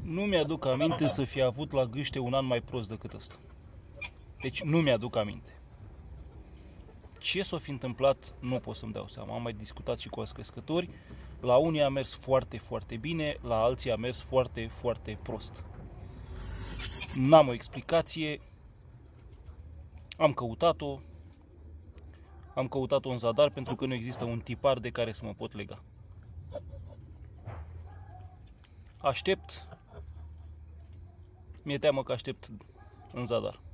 Nu mi-aduc aminte să fi avut la gâște un an mai prost decât ăsta. Deci nu mi-aduc aminte. Ce s-a fi întâmplat, nu pot să-mi dau seama. Am mai discutat și cu alți crescători. La unii a mers foarte, foarte bine, la alții a mers foarte, foarte prost. N-am o explicație. Am căutat-o. Am căutat-o în zadar pentru că nu există un tipar de care să mă pot lega. Aștept. Mi-e teamă că aștept în zadar.